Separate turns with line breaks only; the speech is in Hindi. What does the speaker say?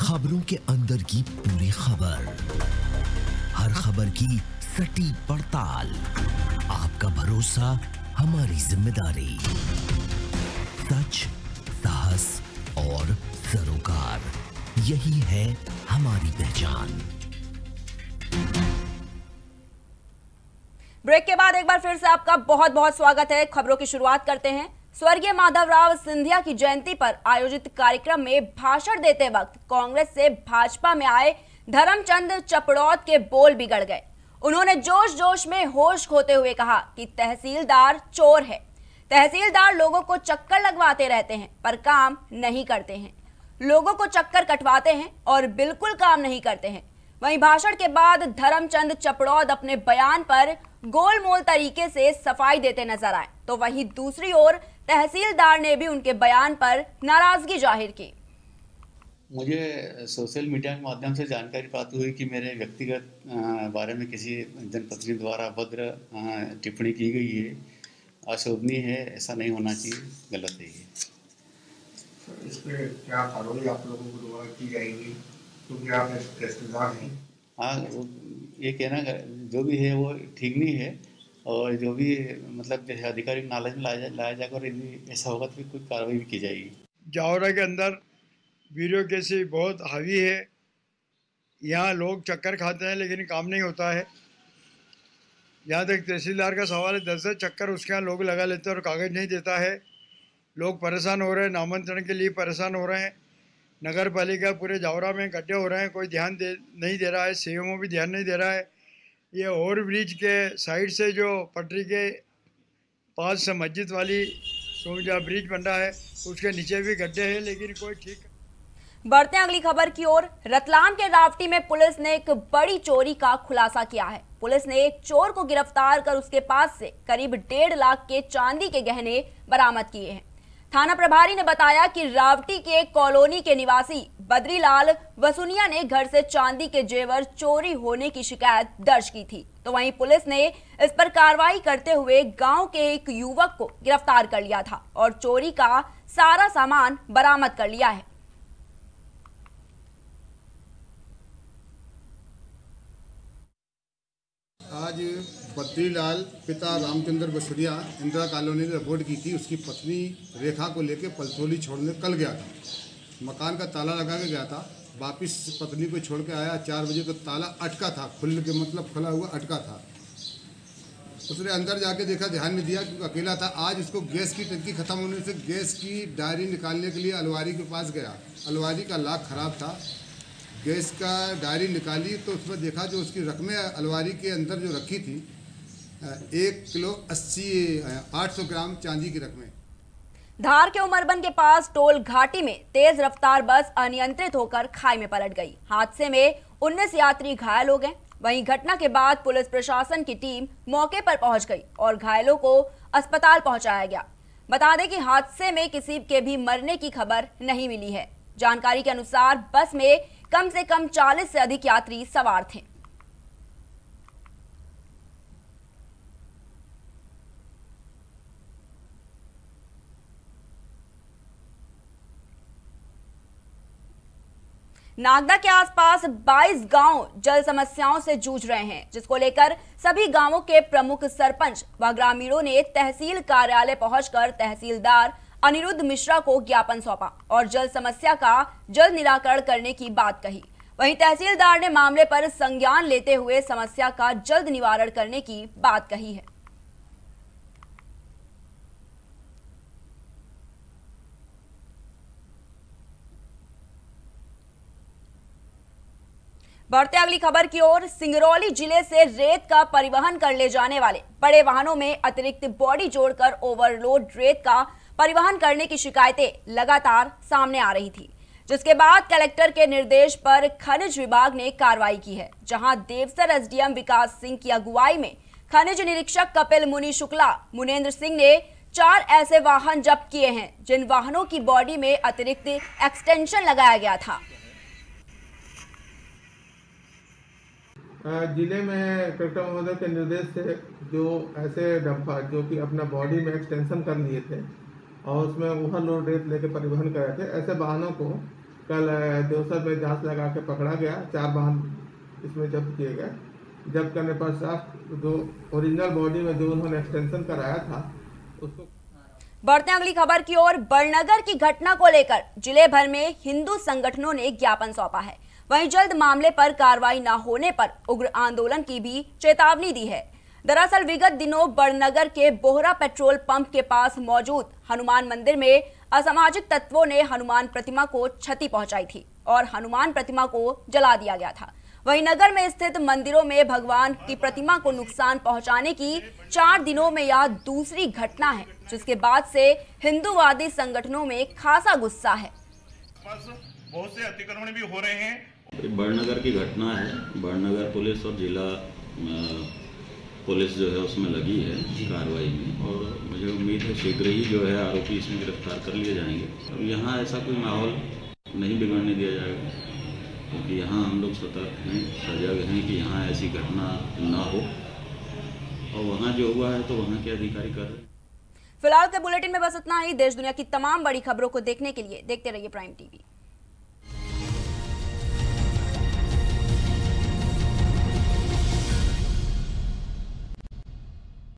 खबरों के अंदर की पूरी खबर, हर खबर की सटीक पड़ताल, आपका भरोसा हमारी जिम्मेदारी। सच, साहस और सरोकार, यही है हमारी पहचान।
ब्रेक के बाद एक बार फिर से आपका बहुत बहुत स्वागत है। खबरों की शुरुआत करते हैं। स्वर्गीय माधवराव सिंधिया की जयंती पर आयोजित कार्यक्रम में भाषण देते वक्त कांग्रेस से भाजपा में आए धर्मचंद चपड़ौद के बोल बिगड़ गए। उन्होंने जोश जोश में होश खोते हुए कहा कि तहसीलदार चोर है। तहसीलदार लोगों को चक्कर लगवाते रहते हैं पर काम नहीं करते हैं, लोगों को चक्कर कटवाते हैं और बिल्कुल काम नहीं करते हैं। वहीं भाषण के बाद धर्मचंद चपड़ौद अपने बयान पर गोलमोल तरीके से सफाई देते नजर आए, तो वहीं दूसरी ओर तहसीलदार ने भी उनके बयान पर नाराजगी जाहिर की।
मुझे सोशल मीडिया के माध्यम से जानकारी प्राप्त हुई कि मेरे व्यक्तिगत बारे में किसी जनप्रतिनिधि द्वारा अभद्र टिप्पणी की गई है, अशोभनीय है, ऐसा नहीं होना चाहिए, गलत है ये।
इस पे क्या कार्रवाई आप लोगों को द्वारा की जाएगी, क्योंकि आप तहसीलदार हैं?
हाँ, ये कहना जो भी है वो ठीक नहीं है, और जो भी मतलब जैसे अधिकारी नॉलेज में लाया जाकर यदि ऐसा होगा तो कोई कार्रवाई भी की जाएगी।
जावरा के अंदर ब्यूरोक्रेसी बहुत हावी है। यहाँ लोग चक्कर खाते हैं लेकिन काम नहीं होता है। जहाँ तक तहसीलदार का सवाल है, 10 चक्कर उसके यहाँ लोग लगा लेते हैं और कागज़ नहीं देता है। लोग परेशान हो रहे हैं, नामांतरण के लिए परेशान हो रहे हैं। नगर पालिका पूरे जावरा में गड्ढे हो रहे हैं, कोई ध्यान नहीं दे रहा है। सीएमओ भी ध्यान नहीं दे रहा है। ये ओवर ब्रिज के साइड से जो पटरी के पास से मस्जिद वाली तो जहाँ ब्रिज बन रहा है उसके नीचे भी गड्ढे हैं, लेकिन कोई ठीक।
बढ़ते हैं अगली खबर की ओर। रतलाम के रावटी में पुलिस ने एक बड़ी चोरी का खुलासा किया है। पुलिस ने एक चोर को गिरफ्तार कर उसके पास से करीब 1.5 लाख के चांदी के गहने बरामद किए हैं। थाना प्रभारी ने बताया कि रावटी के कॉलोनी के निवासी बद्रीलाल वसुनिया ने घर से चांदी के जेवर चोरी होने की शिकायत दर्ज की थी, तो वहीं पुलिस ने इस पर कार्रवाई करते हुए गांव के एक युवक को गिरफ्तार कर लिया था और चोरी का सारा सामान बरामद कर लिया है।
आज बद्रीलाल पिता रामचंद्र बसुरिया इंदिरा कॉलोनी ने रिपोर्ट की थी। उसकी पत्नी रेखा को लेकर पलथोली छोड़ने कल गया था। मकान का ताला लगा के गया था, वापिस पत्नी को छोड़ के आया। 4 बजे तो ताला अटका था, खुल के मतलब खुला हुआ अटका था। उसने अंदर जाके देखा, ध्यान में दिया क्योंकि अकेला था। आज उसको गैस की टंकी खत्म होने से गैस की डायरी निकालने के लिए अलमारी के पास गया। अलमारी का लॉक खराब था, गैस का डायरी निकाली तो उसमें देखा जो उसकी रकमें अलमारी के अंदर जो रखी थी 1 किलो 800 ग्राम चांदी की रकमें।
धार के उमरबन के पास टोल घाटी में तेज रफ्तार बस अनियंत्रित होकर खाई में पलट गई। हादसे में 19 यात्री घायल हो गए। वहीं घटना के बाद पुलिस प्रशासन की टीम मौके पर पहुंच गई और घायलों को अस्पताल पहुंचाया गया। बता दें कि हादसे में किसी के भी मरने की खबर नहीं मिली है। जानकारी के अनुसार बस में कम से कम 40 से अधिक यात्री सवार थे। नागदा के आसपास 22 गांव जल समस्याओं से जूझ रहे हैं, जिसको लेकर सभी गांवों के प्रमुख सरपंच व ग्रामीणों ने तहसील कार्यालय पहुंचकर तहसीलदार अनिरुद्ध मिश्रा को ज्ञापन सौंपा और जल समस्या का जल्द निराकरण करने की बात कही। वहीं तहसीलदार ने मामले पर संज्ञान लेते हुए समस्या का जल्द निवारण करने की बात कही है। बढ़ते अगली खबर की ओर। सिंगरौली जिले से रेत का परिवहन कर ले जाने वाले बड़े वाहनों में अतिरिक्त बॉडी जोड़कर ओवरलोड रेत का परिवहन करने की शिकायतें लगातार सामने आ रही थी, जिसके बाद कलेक्टर के निर्देश पर खनिज विभाग ने कार्रवाई की है। जहां देवसर एसडीएम विकास सिंह की अगुवाई में खनिज निरीक्षक कपिल मुनि शुक्ला मुनेन्द्र सिंह ने 4 ऐसे वाहन जब्त किए हैं जिन वाहनों की बॉडी में अतिरिक्त एक्सटेंशन लगाया गया था।
जिले में कलेक्टर महोदय के निर्देश से जो ऐसे डंपर जो कि अपना बॉडी में एक्सटेंशन कर लिए थे और उसमें ओवरलोड रेत लेके परिवहन कर रहे थे, ऐसे वाहनों को कल देवसर में जांच लगा के पकड़ा गया। 4 वाहन इसमें जब्त किए गए। जब्त करने पश्चात जो ओरिजिनल बॉडी में जो उन्होंने एक्सटेंशन कराया था उसको।
बढ़ते हैं अगली खबर की ओर। बड़नगर की घटना को लेकर जिले भर में हिंदू संगठनों ने ज्ञापन सौंपा है। वहीं जल्द मामले पर कार्रवाई न होने पर उग्र आंदोलन की भी चेतावनी दी है। दरअसल विगत दिनों बड़नगर के बोहरा पेट्रोल पंप के पास मौजूद हनुमान मंदिर में असामाजिक तत्वों ने हनुमान प्रतिमा को क्षति पहुंचाई थी और हनुमान प्रतिमा को जला दिया गया था। वहीं नगर में स्थित मंदिरों में भगवान की प्रतिमा को नुकसान पहुंचाने की 4 दिनों में यह दूसरी घटना है, जिसके बाद से हिंदूवादी संगठनों में खासा गुस्सा है।
बहुत से अतिक्रमण भी हो रहे हैं।
बड़नगर की घटना है। बड़नगर पुलिस और जिला पुलिस जो है उसमें लगी है कार्रवाई में, और मुझे उम्मीद है शीघ्र ही जो है आरोपी इसमें गिरफ्तार कर लिए जाएंगे। अब यहाँ ऐसा कोई माहौल नहीं बिगड़ने दिया जाएगा, क्योंकि यहाँ हम लोग सतर्क हैं, सजग हैं कि यहाँ ऐसी घटना ना हो, और वहाँ जो हुआ है तो वहाँ के अधिकारी कर रहे हैं।
फिलहाल के बुलेटिन में बस इतना ही। देश दुनिया की तमाम बड़ी खबरों को देखने के लिए देखते रहिए प्राइम टीवी।